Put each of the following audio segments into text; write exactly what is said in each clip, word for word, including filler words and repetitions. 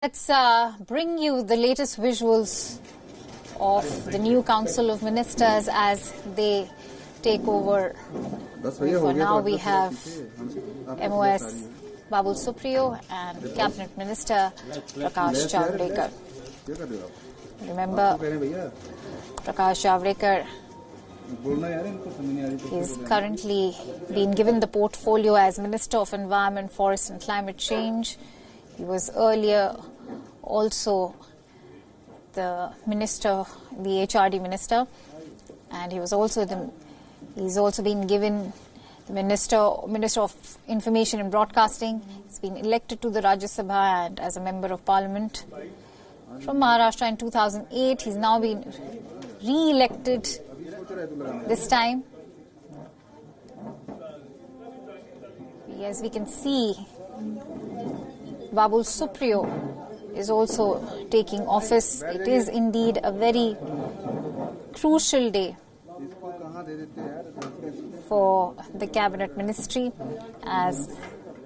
Let's uh, bring you the latest visuals of the new Council of Ministers as they take over. For now, we have M O S Babul Supriyo and Cabinet Minister Prakash Javadekar. Remember, Prakash Javadekar is currently being given the portfolio as Minister of Environment, Forest and Climate Change. He was earlier also the Minister, the H R D Minister, and he was also the, he's also been given the Minister, Minister of Information and Broadcasting. He's been elected to the Rajya Sabha and as a Member of Parliament from Maharashtra in two thousand eight. He's now been re-elected this time. As we can see, Babul Supriyo is also taking office. It is indeed a very crucial day for the Cabinet Ministry, as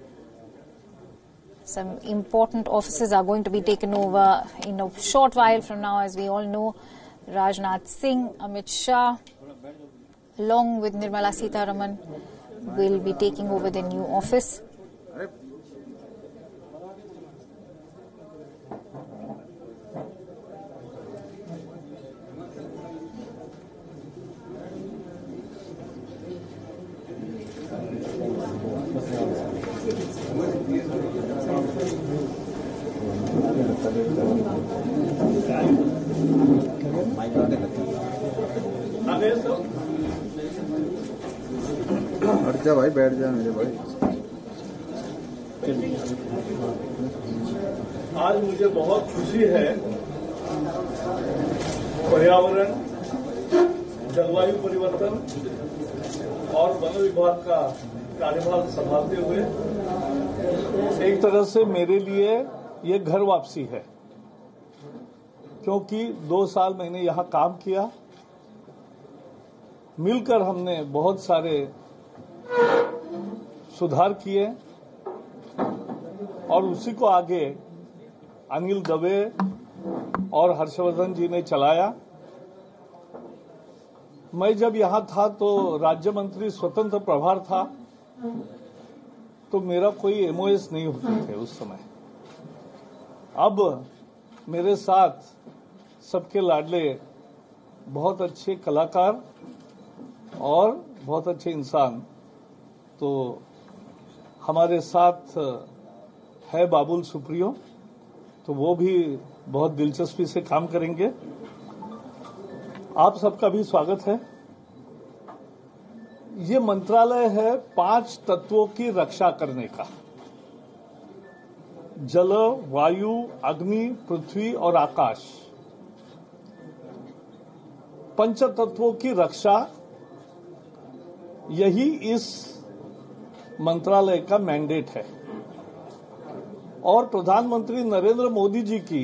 some important offices are going to be taken over in a short while from now. As we all know, Rajnath Singh, Amit Shah, along with Nirmala Sitharaman, will be taking over the new office. हट जा भाई, बैठ जा मेरे भाई। आज मुझे बहुत खुशी है, पर्यावरण, जलवायु परिवर्तन और वन विभाग का कार्यभार संभालते हुए एक तरह से मेरे लिए ये घर वापसी है, क्योंकि दो साल मैंने यहाँ काम किया। मिलकर हमने बहुत सारे सुधार किए और उसी को आगे अनिल दवे और हर्षवर्धन जी ने चलाया। मैं जब यहाँ था तो राज्य मंत्री स्वतंत्र प्रभार था, तो मेरा कोई एमओएस नहीं होते थे उस समय। अब मेरे साथ सबके लाडले बहुत अच्छे कलाकार और बहुत अच्छे इंसान तो हमारे साथ है बाबुल सुप्रियो, तो वो भी बहुत दिलचस्पी से काम करेंगे। आप सबका भी स्वागत है। ये मंत्रालय है पांच तत्वों की रक्षा करने का: जल, वायु, अग्नि, पृथ्वी और आकाश। पंच तत्वों की रक्षा, यही इस मंत्रालय का मैंडेट है। और प्रधानमंत्री नरेंद्र मोदी जी की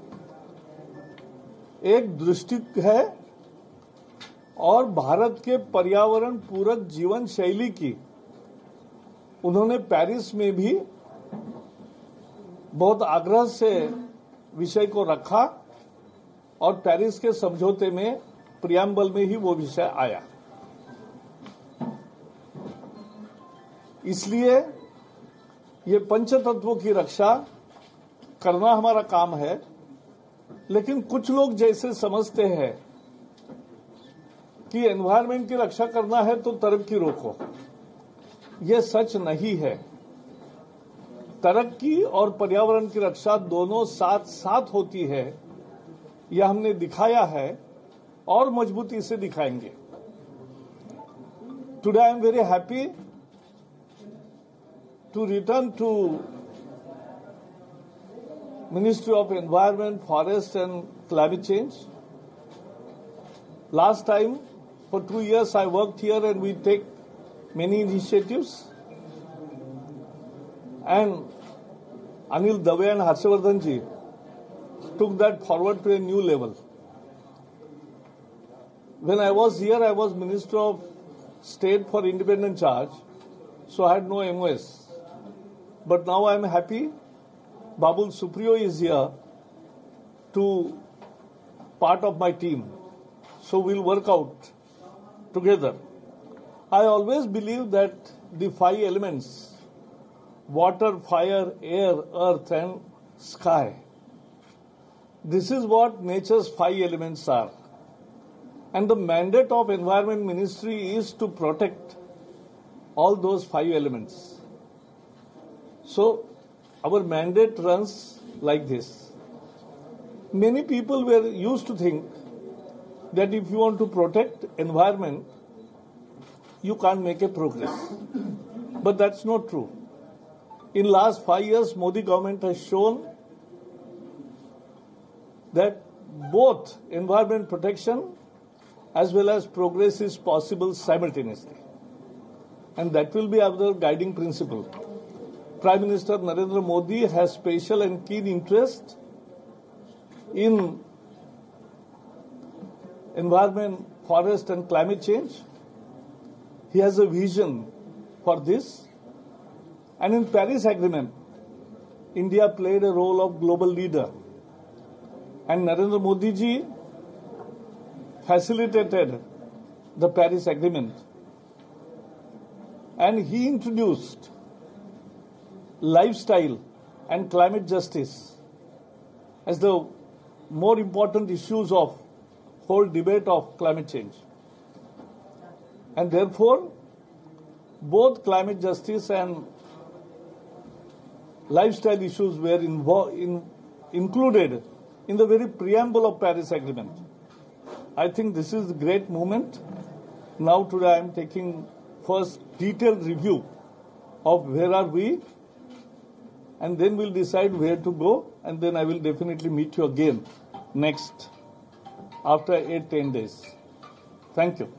एक दृष्टि है और भारत के पर्यावरण पूरक जीवन शैली की उन्होंने पेरिस में भी बहुत आग्रह से विषय को रखा और पेरिस के समझौते में प्रियम्बल में ही वो विषय आया। इसलिए ये पंच तत्वों की रक्षा करना हमारा काम है, लेकिन कुछ लोग जैसे समझते हैं कि एनवायरनमेंट की रक्षा करना है तो तरक्की रोको। ये सच नहीं है। तरक्की और पर्यावरण की रक्षा दोनों साथ साथ होती है, यह हमने दिखाया है और मजबूती से दिखाएंगे। Today I am very happy to return to Ministry of Environment, Forest and Climate Change. Last time, for two years, I worked here and we take many initiatives. And Anil Dave and Harshavardhan ji took that forward to a new level. When I was here, I was Minister of State for Independent Charge, so I had no M O S. But now I am happy Babul Supriyo is here to part of my team. So we'll work out together. I always believe that the five elements, water, fire, air, earth and sky, this is what nature's five elements are. And the mandate of Environment Ministry is to protect all those five elements. So our mandate runs like this. Many people were used to think that if you want to protect environment, you can't make a progress. But that's not true. In last five years, Modi government has shown that both environment protection as well as progress is possible simultaneously. And that will be our guiding principle. Prime Minister Narendra Modi has special and keen interest in environment, forest and climate change. He has a vision for this. And in Paris Agreement, India played a role of global leader. And Narendra Modi ji facilitated the Paris Agreement. And he introduced lifestyle and climate justice as the more important issues of whole debate of climate change. And therefore, both climate justice and lifestyle issues were invo- in, included in the very preamble of Paris Agreement. I think this is a great movement. Now today I am taking first detailed review of where are we, and then we'll decide where to go, and then I will definitely meet you again next after eight, ten days. Thank you.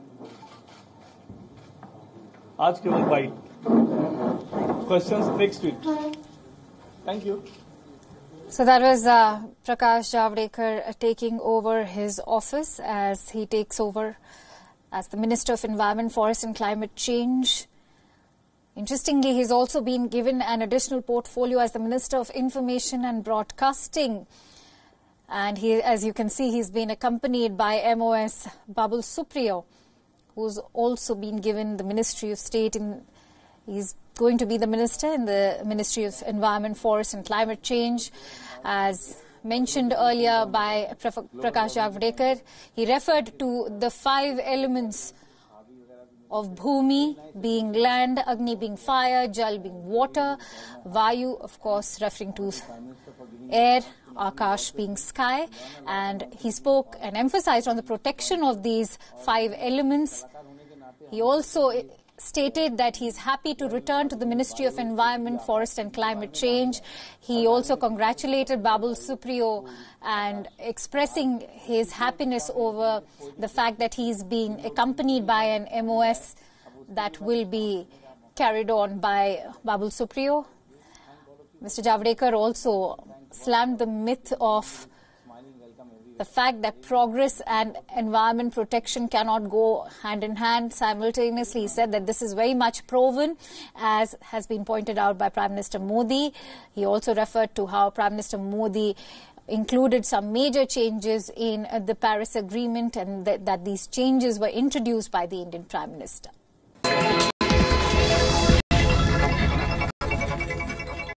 आज केवल bite. Questions next week. Thank you. So that was uh, Prakash Javadekar uh, taking over his office as he takes over as the Minister of Environment, Forest and Climate Change. Interestingly, he's also been given an additional portfolio as the Minister of Information and Broadcasting. And he, as you can see, he's been accompanied by M O S Babul Supriyo, who's also been given the Ministry of State. In, he's going to be the minister in the Ministry of Environment, Forest and Climate Change. As mentioned earlier by Prakash Javadekar, he referred to the five elements of Bhumi being land, Agni being fire, Jal being water, Vayu, of course, referring to air, Akash being sky. And he spoke and emphasized on the protection of these five elements. He also stated that he is happy to return to the Ministry of Environment, Forest and Climate Change. He also congratulated Babul Supriyo and expressing his happiness over the fact that he is being accompanied by an M O S that will be carried on by Babul Supriyo. Mister Javadekar also slammed the myth of the fact that progress and environment protection cannot go hand in hand simultaneously. He said that this is very much proven, as has been pointed out by Prime Minister Modi. He also referred to how Prime Minister Modi included some major changes in the Paris Agreement and th- that these changes were introduced by the Indian Prime Minister.